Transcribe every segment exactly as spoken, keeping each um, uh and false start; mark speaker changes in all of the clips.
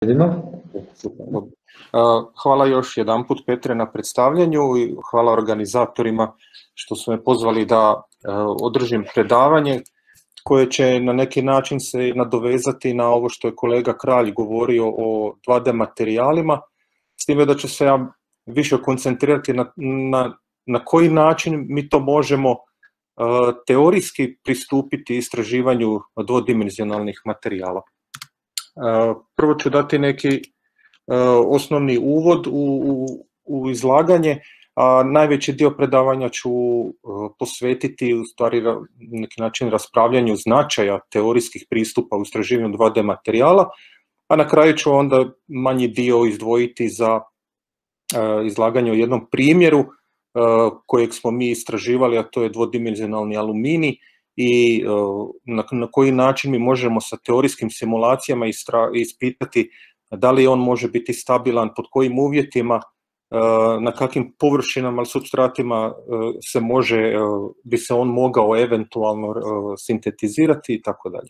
Speaker 1: Hvala još jedanput, Petre, na predstavljanju i hvala organizatorima što su me pozvali da održim predavanje koje će na neki način se nadovezati na ovo što je kolega Kralj govorio o dva D materijalima, s time da ću se ja više koncentrirati na, na, na koji način mi to možemo uh, teorijski pristupiti istraživanju dvodimenzionalnih materijala. Uh, prvo ću dati neki uh, osnovni uvod u, u, u izlaganje, a najveći dio predavanja ću uh, posvetiti u stvari na neki način raspravljanju značaja teorijskih pristupa u istraživanju dva D materijala, a na kraju ću onda manji dio izdvojiti za uh, izlaganje o jednom primjeru uh, kojeg smo mi istraživali, a to je dvodimenzionalni aluminij i uh, na, na koji način mi možemo sa teorijskim simulacijama istra, ispitati da li on može biti stabilan, pod kojim uvjetima, na kakvim površinama, supstratima se može, bi se on mogao eventualno sintetizirati i tako dalje.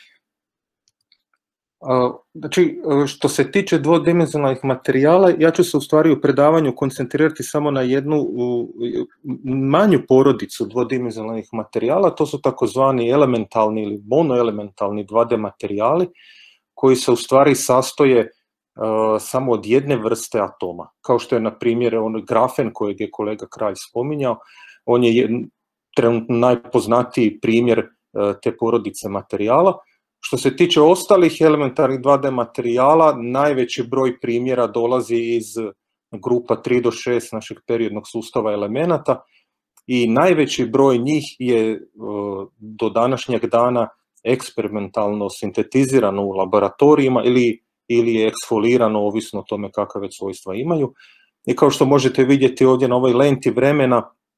Speaker 1: Znači, što se tiče dvodimenzionalnih materijala, ja ću se u stvari u predavanju koncentrirati samo na jednu manju porodicu dvodimenzionalnih materijala, to su takozvani elementalni ili monoelementalni dva D materijali, koji se u stvari sastoje Uh, samo od jedne vrste atoma, kao što je na primjer on grafen kojeg je kolega Kralj spominjao, on je jedan, trenutno najpoznatiji primjer uh, te porodice materijala. Što se tiče ostalih elementarnih dva D materijala, najveći broj primjera dolazi iz grupa tri do šest našeg periodnog sustava elemenata i najveći broj njih je uh, do današnjeg dana eksperimentalno sintetizirano u laboratorijima ili ili je eksfolirano, ovisno o tome kakve već svojstva imaju. I kao što možete vidjeti ovdje na ovoj lenti vremena,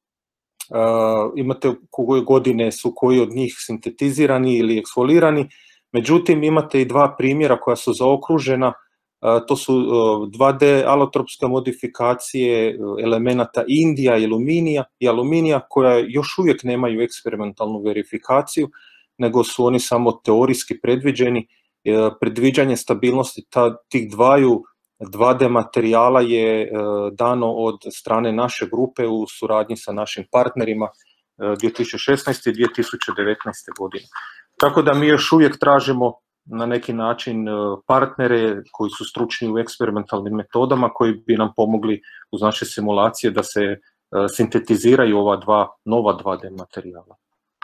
Speaker 1: uh, imate koje godine su koji od njih sintetizirani ili eksfolirani, međutim imate i dva primjera koja su zaokružena, uh, to su uh, dva D alotropske modifikacije elemenata indija i aluminija, i aluminija koja još uvijek nemaju eksperimentalnu verifikaciju, nego su oni samo teorijski predviđeni. Predviđanje stabilnosti ta, tih dvaju dva D materijala je e, dano od strane naše grupe u suradnji sa našim partnerima e, dvije tisuće šesnaeste i dvije tisuće devetnaeste. godine. Tako da mi još uvijek tražimo na neki način e, partnere koji su stručni u eksperimentalnim metodama koji bi nam pomogli uz naše simulacije da se e, sintetiziraju ova dva nova dva D materijala.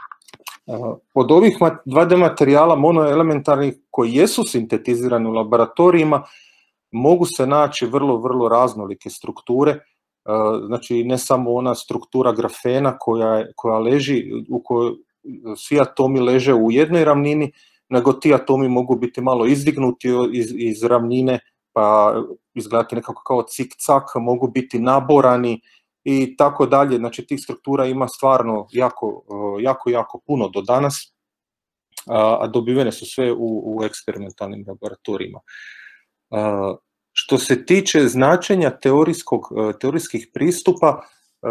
Speaker 1: Od ovih dva D materijala monoelementarnih koji jesu sintetizirani u laboratorijima mogu se naći vrlo, vrlo raznolike strukture, znači ne samo ona struktura grafena koja, koja leži, u kojoj svi atomi leže u jednoj ravnini, nego ti atomi mogu biti malo izdignuti iz, iz ravnine, pa izgledati nekako kao cik-cak, mogu biti naborani, i tako dalje. Znači tih struktura ima stvarno jako, jako, jako puno do danas, a dobivene su sve u, u eksperimentalnim laboratorijima. Što se tiče značenja teorijskog, teorijskih pristupa,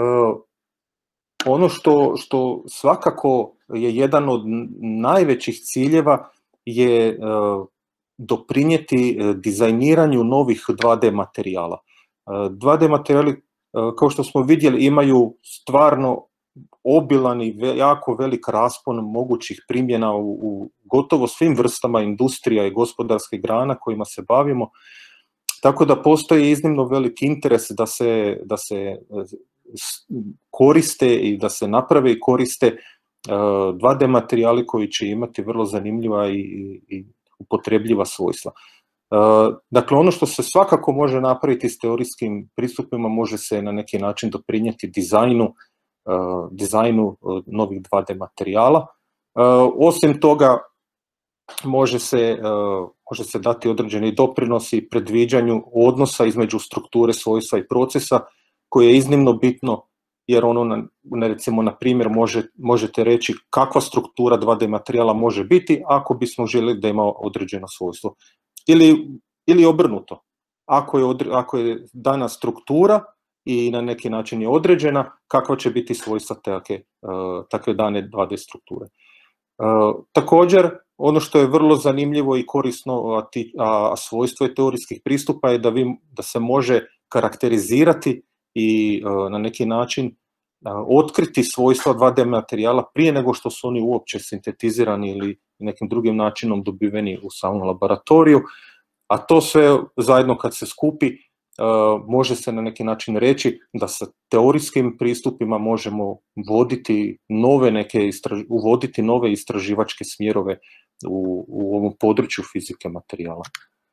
Speaker 1: ono što, što svakako je jedan od najvećih ciljeva je doprinijeti dizajniranju novih dva D materijala. dva D materijali, kao što smo vidjeli, imaju stvarno obilan i jako velik raspon mogućih primjena u, u gotovo svim vrstama industrija i gospodarskih grana kojima se bavimo, tako da postoji iznimno velik interes da se, da se koriste i da se naprave i koriste dva D materijali koji će imati vrlo zanimljiva i, i upotrebljiva svojstva. Dakle, ono što se svakako može napraviti s teorijskim pristupima može se na neki način doprinijeti dizajnu, dizajnu novih dva D materijala. Osim toga, može se, može se dati određeni doprinosi predviđanju odnosa između strukture, svojstva i procesa, koje je iznimno bitno, jer ono, recimo, na primjer, može, možete reći kakva struktura dva D materijala može biti ako bismo željeli da ima određeno svojstvo. Ili, ili obrnuto, ako je, odre, ako je dana struktura i na neki način je određena, kakva će biti svojstva takve, uh, takve dane dva D strukture. Uh, također, ono što je vrlo zanimljivo i korisno, a, ti, a svojstvo je teorijskih pristupa je da, vi, da se može karakterizirati i a, na neki način a, otkriti svojstva dva D materijala prije nego što su oni uopće sintetizirani ili nekim drugim načinom dobiveni u samom laboratoriju, a to sve zajedno kad se skupi Uh, može se na neki način reći da sa teorijskim pristupima možemo voditi nove neke istraž... uvoditi nove istraživačke smjerove u, u ovom području fizike materijala.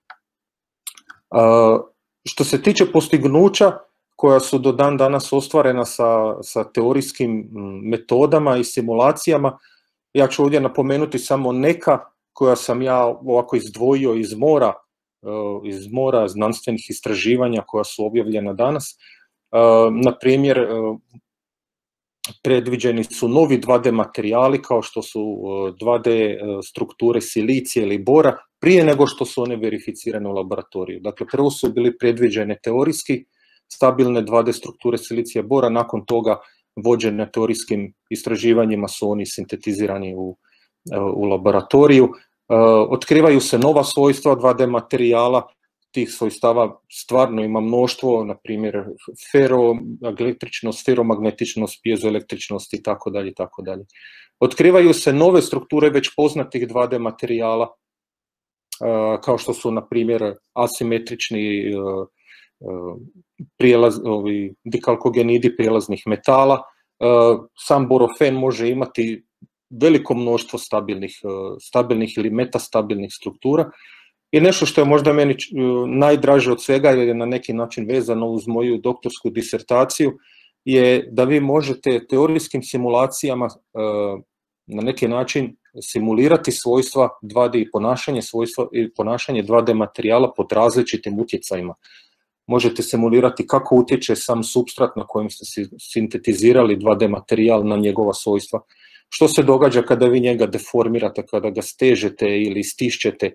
Speaker 1: Uh, što se tiče postignuća koja su do dan danas ostvarena sa, sa teorijskim metodama i simulacijama, ja ću ovdje napomenuti samo neka koja sam ja ovako izdvojio iz mora iz mora znanstvenih istraživanja koja su objavljena danas. Na primjer, predviđeni su novi dva D materijali kao što su dva D strukture silicija ili bora prije nego što su one verificirane u laboratoriju. Dakle, prvo su bili predviđene teorijski stabilne dva D strukture silicija bora, nakon toga vođene teorijskim istraživanjima su oni sintetizirani u, u laboratoriju. Uh, otkrivaju se nova svojstva dva D materijala, tih svojstava stvarno ima mnoštvo, na primjer feroelektričnost, feromagnetičnost, piezoelektričnost i tako dalje, tako dalje. Otkrivaju se nove strukture već poznatih dva D materijala, uh, kao što su, na primjer, asimetrični uh, uh, prijelaz, ovi, dikalkogenidi prijelaznih metala. Uh, sam borofen može imati veliko mnoštvo stabilnih, stabilnih ili metastabilnih struktura. I nešto što je možda meni najdraže od svega, jer je na neki način vezano uz moju doktorsku disertaciju, je da vi možete teorijskim simulacijama na neki način simulirati svojstva dva D i ponašanje, svojstva i ponašanje dva D materijala pod različitim utjecajima. Možete simulirati kako utječe sam supstrat na kojem ste sintetizirali dva D materijal na njegova svojstva. Što se događa kada vi njega deformirate, kada ga stežete ili stišćete?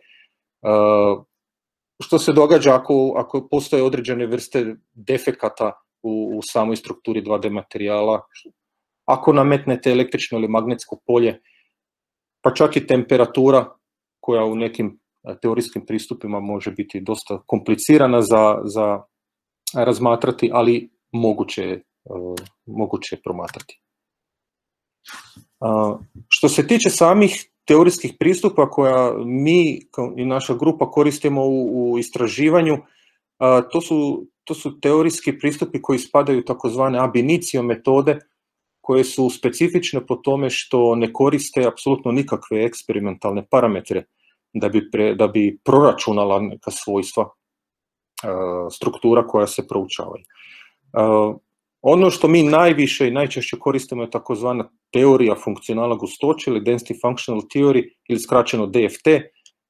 Speaker 1: Što se događa ako, ako postoje određene vrste defekata u, u samoj strukturi dva D materijala? Ako nametnete električno ili magnetsko polje, pa čak i temperatura koja u nekim teorijskim pristupima može biti dosta komplicirana za, za razmatrati, ali moguće, moguće promatrati. Uh, što se tiče samih teorijskih pristupa koja mi i naša grupa koristimo u, u istraživanju, uh, to, su, to su teorijski pristupi koji spadaju u takozvane ab initio metode, koje su specifične po tome što ne koriste apsolutno nikakve eksperimentalne parametre da bi, pre, da bi proračunala neka svojstva uh, struktura koja se proučavaju. Uh, Ono što mi najviše i najčešće koristimo je takozvana teorija funkcionalne gustoće ili density functional theory ili skraćeno D F T.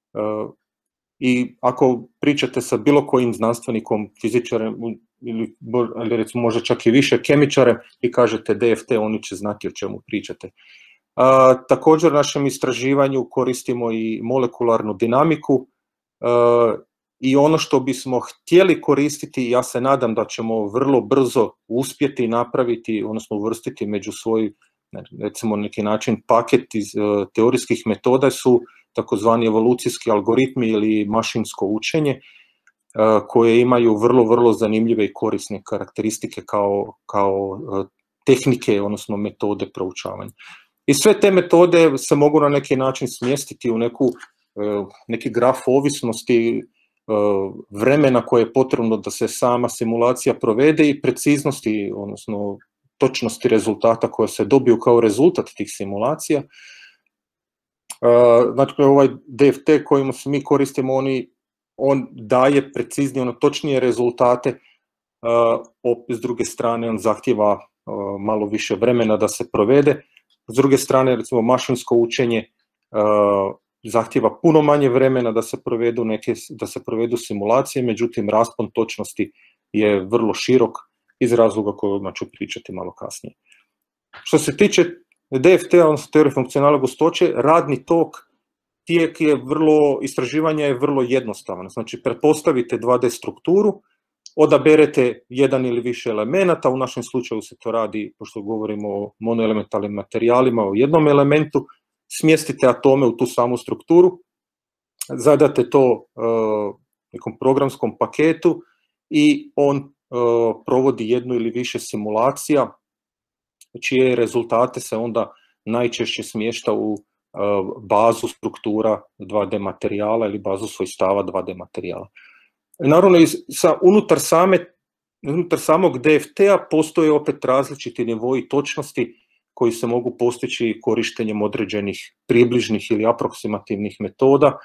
Speaker 1: I ako pričate sa bilo kojim znanstvenikom, fizičarem ili recimo možda čak i više kemičarem i kažete D F T, oni će znati o čemu pričate. A, također u našem istraživanju koristimo i molekularnu dinamiku a, i ono što bismo htjeli koristiti, ja se nadam da ćemo vrlo brzo uspjeti napraviti, odnosno uvrstiti među svoj, recimo neki način paket iz uh, teorijskih metoda su takozvani evolucijski algoritmi ili mašinsko učenje, uh, koje imaju vrlo, vrlo zanimljive i korisne karakteristike kao, kao uh, tehnike, odnosno metode proučavanja. I sve te metode se mogu na neki način smjestiti u neku, uh, neki graf ovisnosti vremena koje je potrebno da se sama simulacija provede i preciznosti, odnosno točnosti rezultata koja se dobiju kao rezultat tih simulacija. Znači, ovaj D F T kojim mi koristimo, oni, on daje preciznije, ono, točnije rezultate, opet s druge strane on zahtjeva malo više vremena da se provede. S druge strane, recimo, mašinsko učenje zahtjeva puno manje vremena da se provedu neke, da se provedu simulacije, međutim raspon točnosti je vrlo širok iz razloga koje odmah ću pričati malo kasnije. Što se tiče D F T, odnosno teorije funkcionalne gustoće, radni tok, tijek je vrlo, istraživanje je vrlo jednostavno. Znači, pretpostavite dva D strukturu, odaberete jedan ili više elemenata, u našem slučaju se to radi, pošto govorimo o monoelementarnim materijalima, o jednom elementu, smjestite atome u tu samu strukturu, zadate to nekom programskom paketu i on provodi jednu ili više simulacija, čije rezultate se onda najčešće smješta u bazu struktura dva D materijala ili bazu svojstava dva D materijala. Naravno, unutar, same, unutar samog D F T-a postoje opet različiti nivoi točnosti koji se mogu postići korištenjem određenih približnih ili aproksimativnih metoda.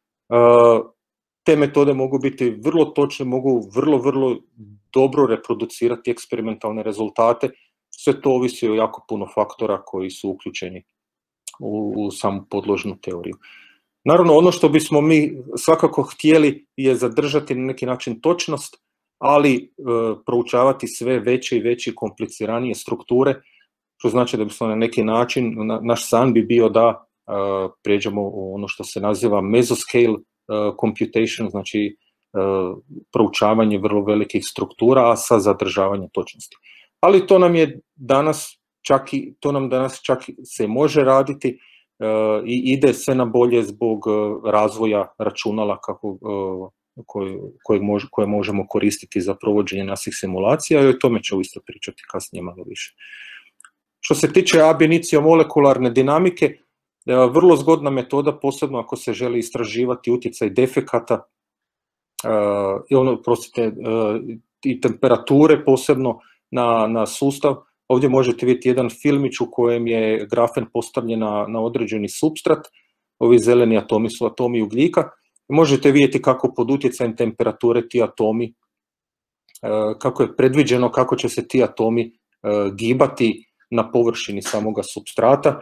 Speaker 1: Te metode mogu biti vrlo točne, mogu vrlo, vrlo dobro reproducirati eksperimentalne rezultate. Sve to ovisi o jako puno faktora koji su uključeni u, u samu podložnu teoriju. Naravno, ono što bismo mi svakako htjeli je zadržati na neki način točnost, ali e, proučavati sve veće i veće i kompliciranije strukture, što znači da bismo na neki način, na, naš san bi bio da e, prijeđemo u ono što se naziva mesoscale e, computation, znači e, proučavanje vrlo velikih struktura, a sa zadržavanjem točnosti. Ali to nam je danas čak i, to nam danas čak se može raditi uh, i ide sve na bolje zbog uh, razvoja računala kako, uh, koje, koje, mož, koje možemo koristiti za provođenje naših simulacija i o tome ću isto pričati kasnije malo više. Što se tiče ab initio molekularne dinamike, uh, vrlo zgodna metoda, posebno ako se želi istraživati utjecaj defekata uh, i, ono, prostite, uh, i temperature posebno na, na sustav. Ovdje možete vidjeti jedan filmić u kojem je grafen postavljen na, na određeni supstrat. Ovi zeleni atomi su atomi ugljika. Možete vidjeti kako pod utjecajem temperature ti atomi, kako je predviđeno kako će se ti atomi gibati na površini samoga supstrata.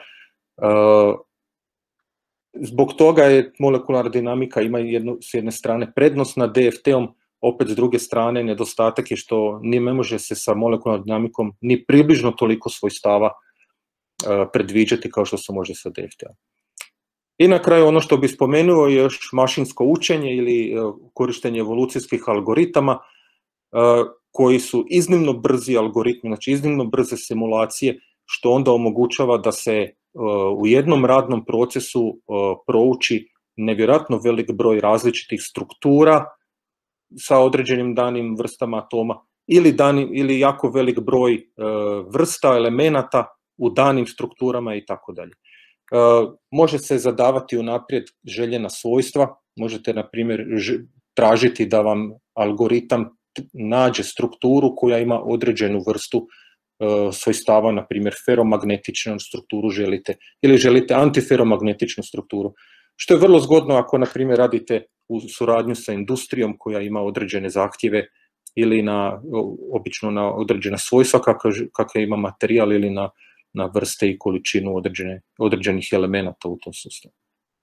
Speaker 1: Zbog toga je molekularna dinamika ima jednu, s jedne strane prednost nad D F T-om, opet s druge strane nedostatak je što ni ne može se sa molekularnom dinamikom ni približno toliko svojstava uh, predviđati kao što se može sa D F T-om. I na kraju ono što bih spomenuo je još mašinsko učenje ili uh, korištenje evolucijskih algoritama uh, koji su iznimno brzi algoritmi, znači iznimno brze simulacije, što onda omogućava da se uh, u jednom radnom procesu uh, prouči nevjerojatno velik broj različitih struktura sa određenim danim vrstama atoma ili, danim, ili jako velik broj e, vrsta, elemenata u danim strukturama i tako dalje. Može se zadavati unaprijed željena svojstva, možete na primjer tražiti da vam algoritam nađe strukturu koja ima određenu vrstu e, svojstava, na primjer feromagnetičnu strukturu želite ili želite antiferomagnetičnu strukturu, što je vrlo zgodno ako na primjer radite u suradnju sa industrijom koja ima određene zahtjeve ili na, obično na određena svojstva kakve, kakve ima materijal ili na, na vrste i količinu određene, određenih elemenata u tom sustavu.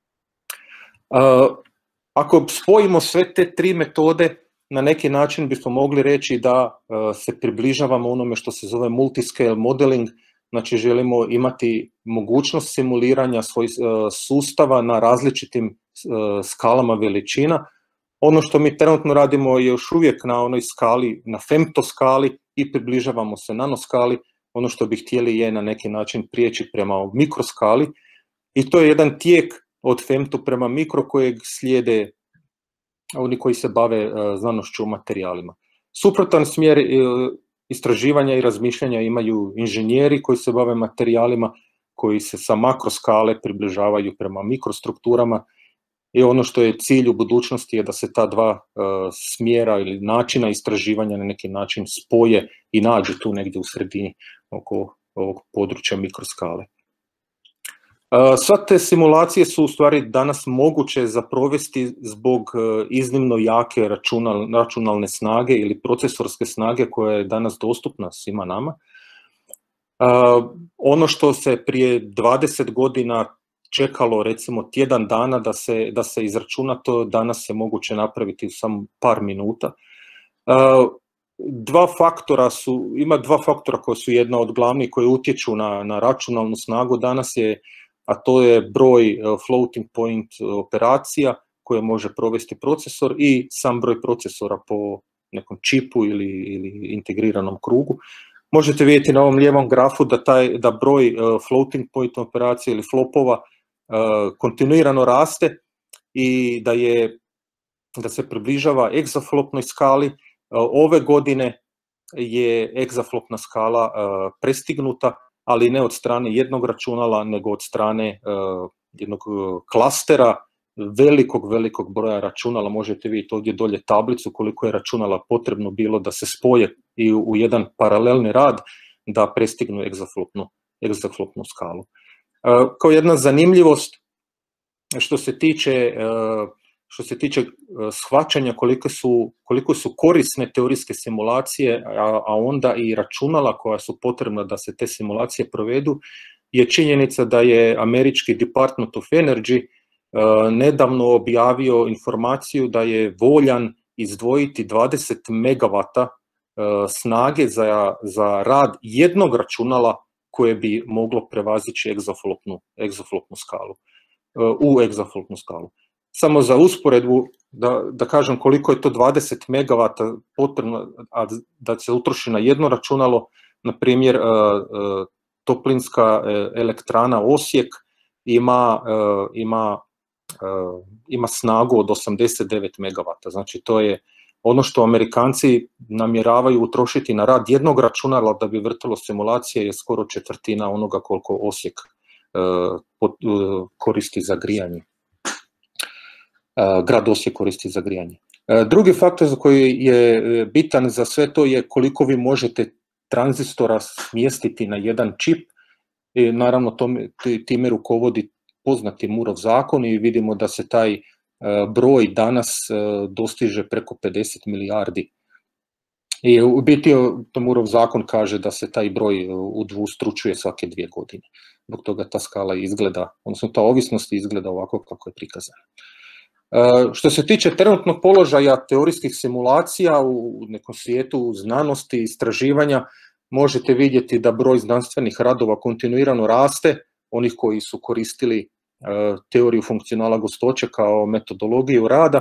Speaker 1: Uh, ako spojimo sve te tri metode, na neki način bismo mogli reći da uh, se približavamo onome što se zove multiscale modeling, znači želimo imati mogućnost simuliranja svojih uh, sustava na različitim uh, skalama veličina. Ono što mi trenutno radimo je još uvijek na onoj skali, na femtoskali i približavamo se nanoskali. Ono što bi htjeli je na neki način prijeći prema mikroskali i to je jedan tijek od femto prema mikro kojeg slijede oni koji se bave uh, znanošću o materijalima. Suprotan smjer uh, istraživanja i razmišljanja imaju inženjeri koji se bave materijalima, koji se sa makroskale približavaju prema mikrostrukturama i ono što je cilj u budućnosti je da se ta dva uh, smjera ili načina istraživanja na neki način spoje i nađu tu negdje u sredini oko ovog područja mikroskale. Uh, sve te simulacije su u stvari danas moguće za provesti zbog uh, iznimno jake računal, računalne snage ili procesorske snage koja je danas dostupna svima nama. Uh, ono što se prije dvadeset godina čekalo recimo tjedan dana da se, da se izračuna, to danas je moguće napraviti u samo par minuta. Uh, dva faktora su, ima dva faktora koja su jedna od glavnih koji utječu na, na računalnu snagu danas je, a to je broj uh, floating point operacija koje može provesti procesor i sam broj procesora po nekom čipu ili, ili integriranom krugu. Možete vidjeti na ovom lijevom grafu da, taj, da broj uh, floating point operacija ili flopova kontinuirano raste i da, je, da se približava egzaflopnoj skali. Ove godine je egzaflopna skala prestignuta, ali ne od strane jednog računala, nego od strane jednog klastera velikog, velikog broja računala. Možete vidjeti ovdje dolje tablicu koliko je računala potrebno bilo da se spoje i u jedan paralelni rad da prestignu egzaflopnu, egzaflopnu skalu. Kao jedna zanimljivost što se tiče, što se tiče shvaćanja koliko su, koliko su korisne teorijske simulacije, a, a onda i računala koja su potrebna da se te simulacije provedu, je činjenica da je američki Department of Energy nedavno objavio informaciju da je voljan izdvojiti dvadeset megavata snage za, za rad jednog računala koje bi moglo prevazići egzaflopnu, egzaflopnu skalu, u egzaflopnu skalu. Samo za usporedbu, da, da kažem koliko je to dvadeset megavata potrebno a da se utroši na jedno računalo, na primjer toplinska elektrana Osijek ima, ima, ima snagu od osamdeset devet megavata, znači to je ono što Amerikanci namjeravaju utrošiti na rad jednog računala da bi vrtilo simulacije je skoro četvrtina onoga koliko Osijek koristi za grijanje. Grad Osijek koristi za grijanje. Drugi faktor za koji je bitan za sve to je koliko vi možete tranzistora smjestiti na jedan čip. I naravno tome, time rukovodi poznati Moorov zakon i vidimo da se taj broj danas dostiže preko pedeset milijardi. I u biti Moorov zakon kaže da se taj broj udvostručuje svake dvije godine. Zbog toga ta skala izgleda, odnosno ta ovisnost izgleda ovako kako je prikazana. Što se tiče trenutnog položaja teorijskih simulacija u nekom svijetu znanosti i istraživanja, možete vidjeti da broj znanstvenih radova kontinuirano raste, onih koji su koristili teoriju funkcionala gustoće kao metodologiju rada,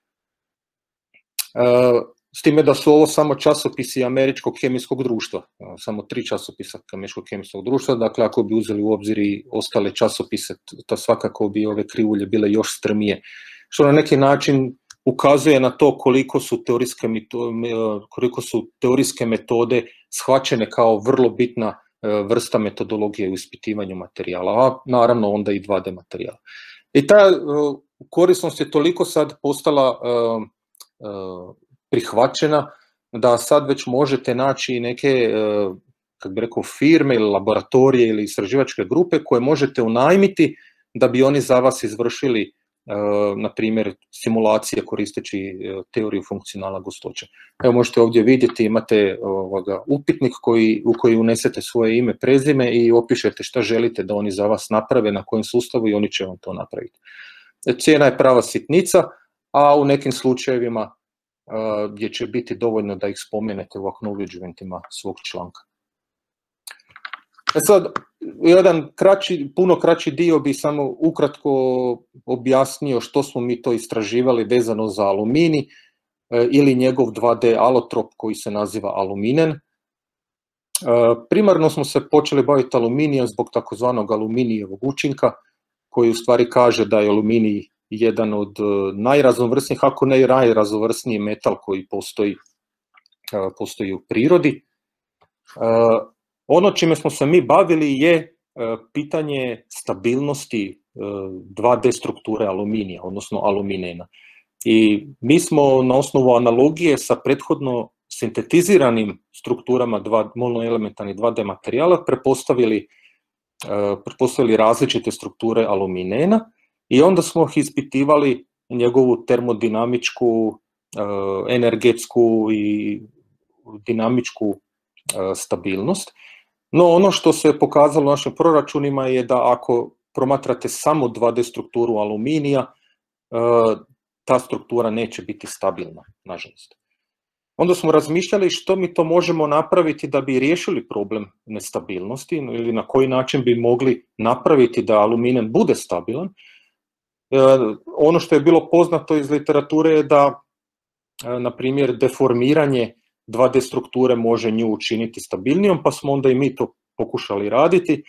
Speaker 1: s time da su ovo samo časopisi Američkog kemijskog društva, samo tri časopisa Američkog kemijskog društva, dakle ako bi uzeli u obzir i ostale časopise, to svakako bi ove krivulje bile još strmije, što na neki način ukazuje na to koliko su teorijske, koliko su teorijske metode shvaćene kao vrlo bitna vrsta metodologije u ispitivanju materijala, a naravno onda i dva D materijala. I ta korisnost je toliko sad postala prihvaćena da sad već možete naći neke, kako bi rekao, firme ili laboratorije ili istraživačke grupe koje možete unajmiti da bi oni za vas izvršili na primjer simulacije koristeći teoriju funkcionala gustoće. Evo možete ovdje vidjeti, imate ovoga, upitnik koji, u koji unesete svoje ime, prezime i opišete šta želite da oni za vas naprave, na kojem sustavu i oni će vam to napraviti. Cijena je prava sitnica, a u nekim slučajevima gdje će biti dovoljno da ih spomenete u acknowledgementima svog članka. E sad, jedan kraći, puno kraći dio bi samo ukratko objasnio što smo mi to istraživali vezano za aluminij ili njegov dva D alotrop koji se naziva aluminen. Primarno smo se počeli baviti aluminijom zbog takozvanog aluminijevog učinka, koji u stvari kaže da je aluminij jedan od najraznovrsnijih, ako ne i najraznovrsniji metal koji postoji, postoji u prirodi. Ono čime smo se mi bavili je pitanje stabilnosti dva D strukture aluminija, odnosno aluminena. I mi smo na osnovu analogije sa prethodno sintetiziranim strukturama dva, monoelementarnih dva D materijala prepostavili, prepostavili različite strukture aluminena i onda smo ispitivali njegovu termodinamičku, energetsku i dinamičku stabilnost. No ono što se pokazalo u našim proračunima je da ako promatrate samo dva D strukturu aluminija, ta struktura neće biti stabilna, nažalost. Onda smo razmišljali što mi to možemo napraviti da bi riješili problem nestabilnosti ili na koji način bi mogli napraviti da aluminen bude stabilan. Ono što je bilo poznato iz literature je da, na primjer, deformiranje dva D strukture može nju učiniti stabilnijom, pa smo onda i mi to pokušali raditi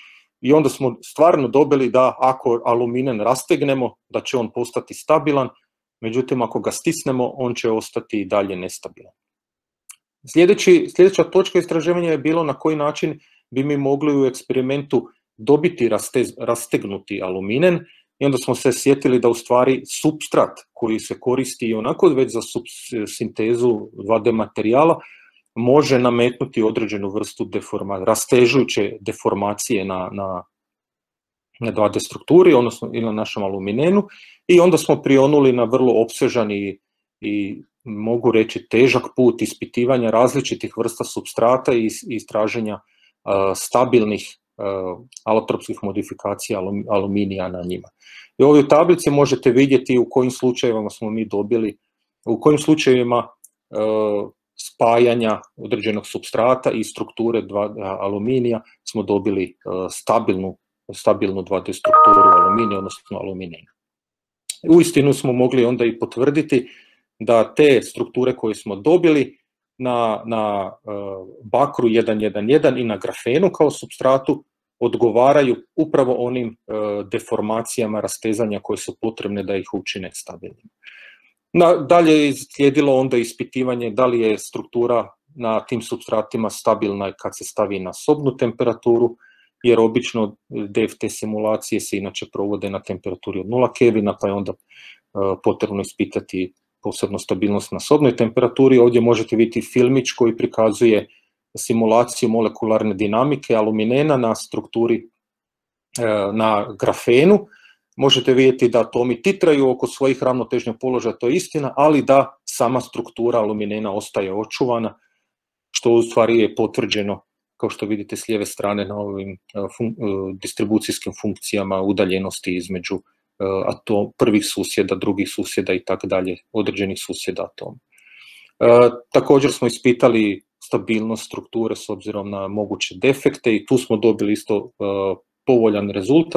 Speaker 1: i onda smo stvarno dobili da ako aluminen rastegnemo, da će on postati stabilan, međutim ako ga stisnemo, on će ostati i dalje nestabilan. Sljedeći, sljedeća točka istraživanja je bilo na koji način bi mi mogli u eksperimentu dobiti raste, rastegnuti aluminen, i onda smo se sjetili da u stvari supstrat koji se koristi i onako već za sintezu dva D materijala može nametnuti određenu vrstu deforma, rastežujuće deformacije na, na, na dva D strukturi, odnosno i na našem aluminenu, i onda smo prionuli na vrlo opsežan i, i mogu reći težak put ispitivanja različitih vrsta supstrata i istraženja uh, stabilnih uh, alotropskih modifikacija alum, aluminija na njima. I ovdje u tablici možete vidjeti u kojim slučajevima smo mi dobili, u kojim slučajevima uh, spajanja određenog supstrata i strukture dva, aluminija smo dobili uh, stabilnu, stabilnu dva D strukturu aluminija, odnosno aluminija. Uistinu smo mogli onda i potvrditi da te strukture koje smo dobili na, na uh, bakru jedan jedan jedan i na grafenu kao supstratu odgovaraju upravo onim uh, deformacijama rastezanja koje su potrebne da ih učine stabilnim. Na, dalje je slijedilo onda ispitivanje da li je struktura na tim supstratima stabilna kad se stavi na sobnu temperaturu, jer obično D F T simulacije se inače provode na temperaturi od nula Kelvina, pa je onda uh, potrebno ispitati posebno stabilnost na sobnoj temperaturi. Ovdje možete vidjeti filmić koji prikazuje simulaciju molekularne dinamike aluminena na strukturi, na grafenu. Možete vidjeti da atomi titraju oko svojih ravnotežnih položaja, to je istina, ali da sama struktura aluminena ostaje očuvana, što u stvari je potvrđeno, kao što vidite s lijeve strane, na ovim fun distribucijskim funkcijama udaljenosti između atom, prvih susjeda, drugih susjeda i tako dalje, određenih susjeda atoma. E, također smo ispitali stabilnost strukture s obzirom na moguće defekte i tu smo dobili isto e, povoljan rezultat.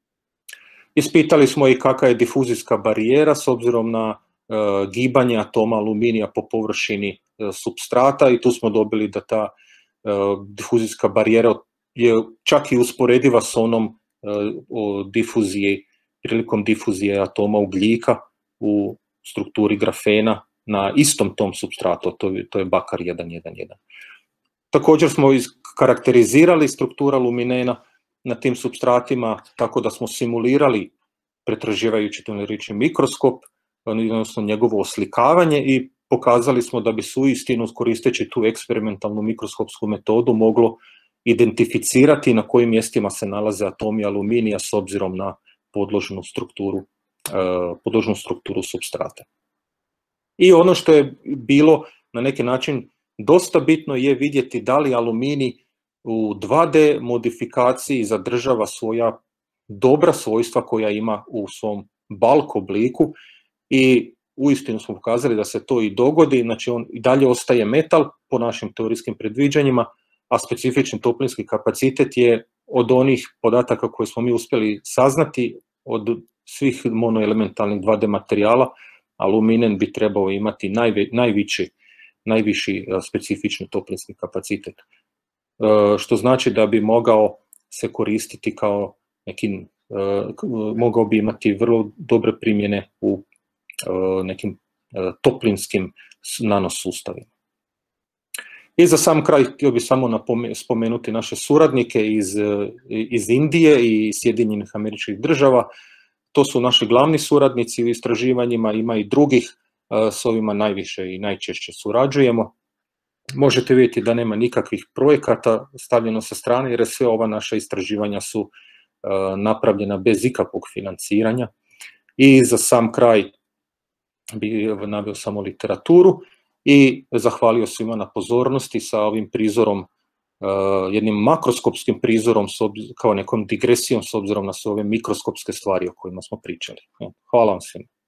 Speaker 1: Ispitali smo i kakva je difuzijska barijera s obzirom na e, gibanje atoma aluminija po površini e, supstrata i tu smo dobili da ta e, difuzijska barijera je čak i usporediva s onom e, o difuziji prilikom difuzije atoma ugljika u strukturi grafena na istom tom supstratu, to je, to je bakar jedan jedan jedan. Također smo karakterizirali strukturu aluminena na tim supstratima tako da smo simulirali pretraživajući tonerični mikroskop, odnosno njegovo oslikavanje, i pokazali smo da bi se uistinu koristeći tu eksperimentalnu mikroskopsku metodu moglo identificirati na kojim mjestima se nalaze atomi aluminija s obzirom na podložnu strukturu, podložnu strukturu supstrata. I ono što je bilo na neki način dosta bitno je vidjeti da li aluminij u dva D modifikaciji zadržava svoja dobra svojstva koja ima u svom bulk obliku, i uistinu smo pokazali da se to i dogodi, znači on i dalje ostaje metal po našim teorijskim predviđanjima, a specifični toplinski kapacitet je od onih podataka koje smo mi uspjeli saznati od svih monoelementalnih dva D materijala, aluminen bi trebao imati najve, najviši, najviši specifični toplinski kapacitet, što znači da bi mogao se koristiti kao neki, mogao bi imati vrlo dobre primjene u nekim toplinskim nanosustavima. I za sam kraj htio bih samo spomenuti naše suradnike iz, iz Indije i Sjedinjenih Američkih Država. To su naši glavni suradnici u istraživanjima, ima i drugih, s ovima najviše i najčešće surađujemo. Možete vidjeti da nema nikakvih projekata stavljeno sa strane, jer sve ova naša istraživanja su napravljena bez ikakvog financiranja. I za sam kraj bih naveo samo literaturu i zahvalio svima na pozornosti sa ovim prizorom, jednim makroskopskim prizorom kao nekom digresijom s obzirom na sve ove mikroskopske stvari o kojima smo pričali. Hvala vam svima.